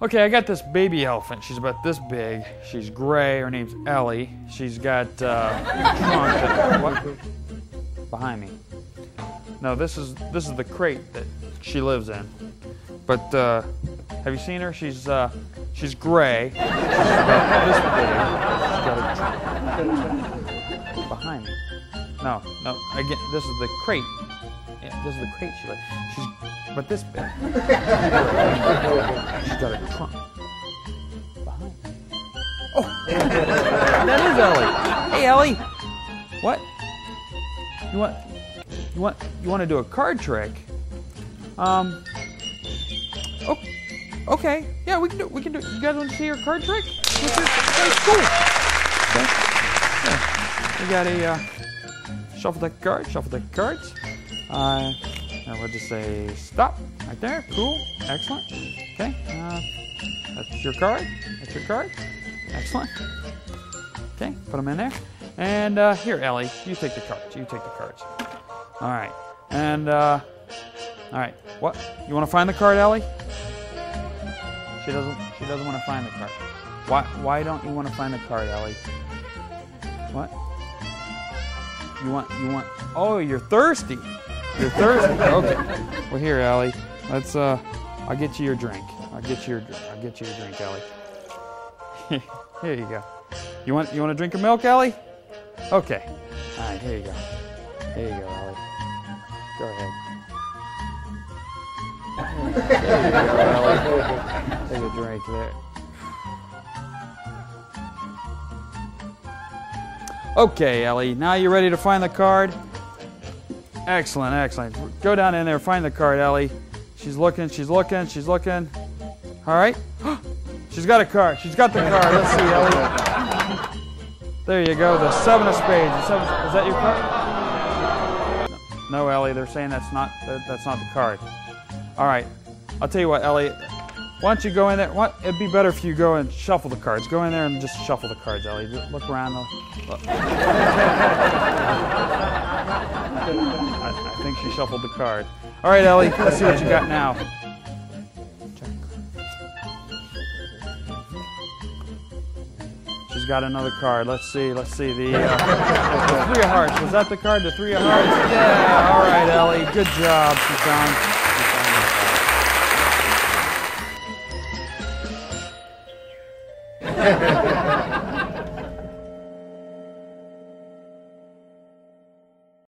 Okay, I got this baby elephant. She's about this big. She's gray. Her name's Ellie. She's got trunk that, what? Behind me. No, this is the crate that she lives in. But have you seen her? She's gray. She's about this big. She's got a trunk behind me. No. Again, this is the crate. Yeah, this is the crate she lives. She's but this big. She's got a trunk behind. Oh, that is Ellie. Hey, Ellie. What? You want to do a card trick? Oh, okay. Yeah, we can do. You guys want to see your card trick? That's cool. Okay. Yeah. We got a shuffle deck card. Shuffle deck cards. And we'll just say stop right there. Cool. Excellent. Okay. That's your card. That's your card. Excellent. Okay. Put them in there. And here, Ellie, you take the cards. You take the cards. All right. And all right. What? You want to find the card, Ellie? She doesn't want to find the card. Why don't you want to find the card, Ellie? What? You want? Oh, you're thirsty. You're thirsty. Okay. Well, here, Ellie. Let's. I'll get you your drink. I'll get you your drink, Ellie. Here you go. You want a drink of milk, Ellie? Okay. All right. Here you go. Here you go, Ellie. Go ahead. There you go, Ellie. Take a drink there. Okay, Ellie. Now you ready to find the card? Excellent, excellent. Go down in there, find the card, Ellie. She's looking. All right. She's got a card. She's got the card. Let's see, Ellie. There you go, the 7 of spades. Is that your card? No, Ellie, they're saying that's not the card. All right. I'll tell you what, Ellie. Why don't you go in there? It'd be better if you go and shuffle the cards. Go in there and just shuffle the cards, Ellie. Just look around. Look. I think she shuffled the cards. All right, Ellie. Let's see what you got now. She's got another card. Let's see. The 3 of hearts. Was that the card? The 3 of hearts? Yeah. All right, Ellie. Good job. She's done.